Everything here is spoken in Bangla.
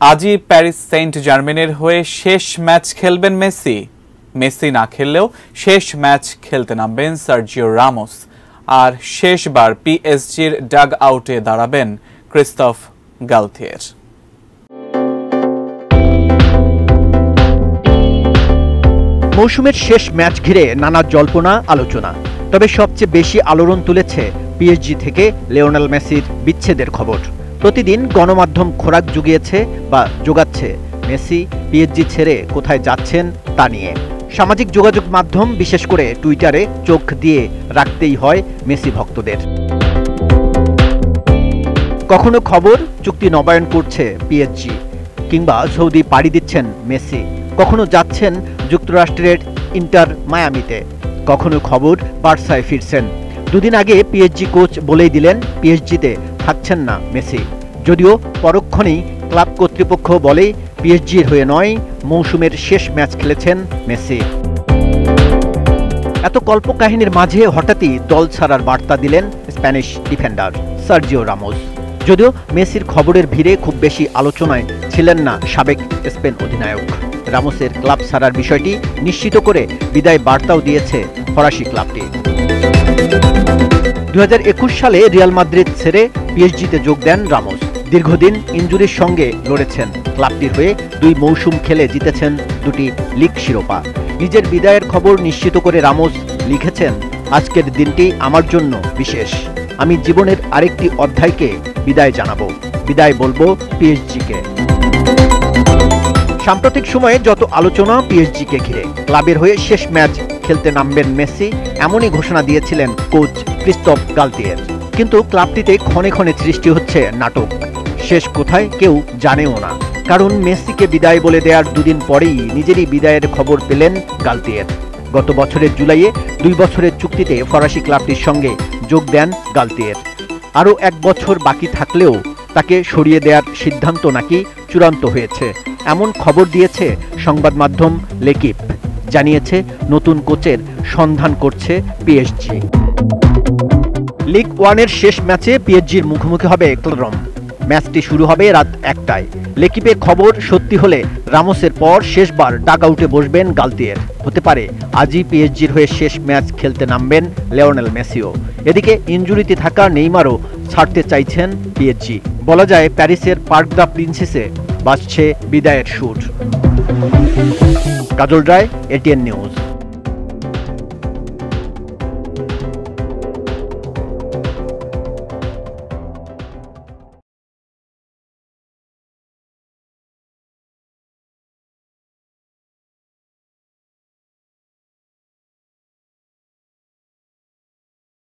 আজই প্যারিস সেন্ট জার্মেনের হয়ে শেষ ম্যাচ খেলবেন মেসি। মেসি না খেললেও শেষ ম্যাচ খেলতে নামবেন সার্জিও রামোস। আর শেষবার পিএসজির ডাগ আউটে দাঁড়াবেন ক্রিস্টোফ গালথিয়ের। মৌসুমের শেষ ম্যাচ ঘিরে নানা জল্পনা আলোচনা, তবে সবচেয়ে বেশি আলোড়ন তুলেছে পিএসজি থেকে লিওনেল মেসির বিচ্ছেদের খবর। প্রতিদিন গণমাধ্যম খোরাক জুগিয়েছে বা জোগাচ্ছে মেসি পিএসজি ছেড়ে কোথায় যাচ্ছেন তা নিয়ে। সামাজিক যোগাযোগ মাধ্যম বিশেষ করে টুইটারে চোখ দিয়ে রাখতেই হয় মেসি ভক্তদের। কখনো খবর চুক্তি নবায়ন করছে পিএসজি, কিংবা সৌদি পাড়ি দিচ্ছেন মেসি, কখনো যাচ্ছেন যুক্তরাষ্ট্রের ইন্টার মায়ামিতে, কখনো খবর বার্সায় ফিরছেন। দুদিন আগে পিএসজি কোচ বলেই দিলেন পিএসজিতে থাকছেন না মেসি, যদিও পরক্ষণেই ক্লাব কর্তৃপক্ষ বলে পিএসজির হয়ে নয়, মৌসুমের শেষ ম্যাচ খেলেছেন মেসি। এত কল্পকাহিনীর মাঝে হঠাৎই দল ছাড়ার বার্তা দিলেন স্প্যানিশ ডিফেন্ডার সার্জিও রামোস। যদিও মেসির খবরের ভিড়ে খুব বেশি আলোচনায় ছিলেন না সাবেক স্পেন অধিনায়ক। রামোসের ক্লাব ছাড়ার বিষয়টি নিশ্চিত করে বিদায় বার্তাও দিয়েছে ফরাসি ক্লাবটি। 2021 সালে রিয়াল মাদ্রিদ ছেড়ে পিএসজিতে যোগ দেন রামোস। দীর্ঘদিন ইনজুরির সঙ্গে লড়েছেন। ক্লাবটির হয়ে 2 মৌসুম খেলে জিতেছেন 2টি লিগ শিরোপা। নিজের বিদায়ের খবর নিশ্চিত করে রামোস লিখেছেন, আজকের দিনটি আমার জন্য বিশেষ। আমি জীবনের আরেকটি অধ্যায়কে বিদায় জানাবো, বিদায় বলবো পিএসজিকে। সাম্প্রতিক সময়ে যত আলোচনা পিএসজিকে ঘিরে, ক্লাবের হয়ে শেষ ম্যাচ খেলতে নামবেন মেসি, এমনই ঘোষণা দিয়েছিলেন কোচ ক্রিস্টোফ গালথিয়ের। কিন্তু ক্লাবটিতে ক্ষণে ক্ষণে সৃষ্টি হচ্ছে নাটক। শেষ কোথায় কেউ জানেও না, কারণ মেসিকে বিদায় বলে দেওয়ার 2 দিন পরেই নিজেরই বিদায়ের খবর পেলেন গালথিয়ের। গত বছরের জুলাইয়ে 2 বছরের চুক্তিতে ফরাসি ক্লাবটির সঙ্গে যোগ দেন গালথিয়ের। আরও 1 বছর বাকি থাকলেও তাকে সরিয়ে দেওয়ার সিদ্ধান্ত নাকি চূড়ান্ত হয়েছে, এমন খবর দিয়েছে সংবাদ মাধ্যম লেকিপ। জানিয়েছে নতুন কোচের সন্ধান করছে পিএসজি। লিগ 1-এর শেষ ম্যাচে পিএসজির মুখোমুখি হবে ক্লারম। ম্যাচটি শুরু হবে রাত 1টায়। লেকিপের খবর সত্যি হলে রামোসের পর শেষবার ডাগ আউটে বসবেন গালথিয়ের। হতে পারে আজই পিএসজির হয়ে শেষ ম্যাচ খেলতে নামবেন লিওনেল মেসিও। এদিকে ইনজুরিতে থাকা নেইমারও ছাড়তে চাইছেন পিএসজি। বলা যায় প্যারিসের পার্ক দ্য প্রিন্সেসে বাজছে বিদায়ের সুর। Kajal Roy, ATN news.